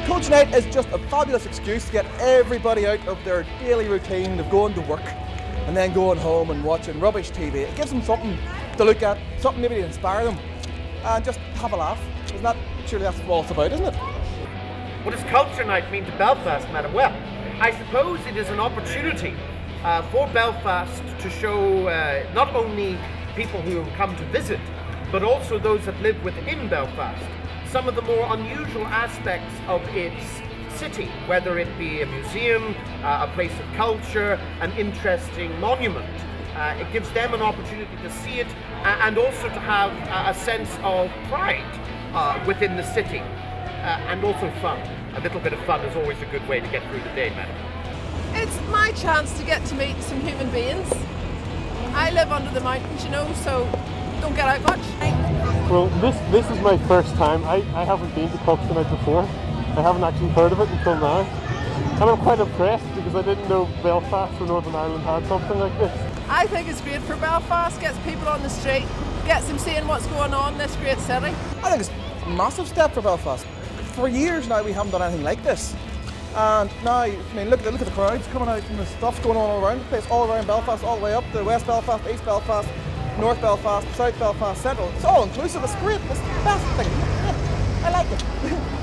Culture Night is just a fabulous excuse to get everybody out of their daily routine of going to work and then going home and watching rubbish TV. It gives them something to look at, something maybe to inspire them, and just have a laugh. Isn't that, surely that's what it's about, isn't it? What does Culture Night mean to Belfast, madam? Well, I suppose it is an opportunity for Belfast to show not only people who come to visit, but also those that live within Belfast, some of the more unusual aspects of its city, whether it be a museum, a place of culture, an interesting monument. It gives them an opportunity to see it and also to have a sense of pride within the city, and also fun. A little bit of fun is always a good way to get through the day, madam. It's my chance to get to meet some human beings. I live under the mountains, you know, so don't get out much. Well, this is my first time. I haven't been to Culture Night before. I haven't actually heard of it until now. And I'm quite impressed because I didn't know Belfast or Northern Ireland had something like this. I think it's great for Belfast, gets people on the street, gets them seeing what's going on in this great city. I think it's a massive step for Belfast. For years now we haven't done anything like this. And now, I mean, look at the crowds coming out and the stuff's going on all around the place, all around Belfast, all the way up to West Belfast, East Belfast, North Belfast, South Belfast, Central. It's all inclusive, it's great, it's the best thing. I like it.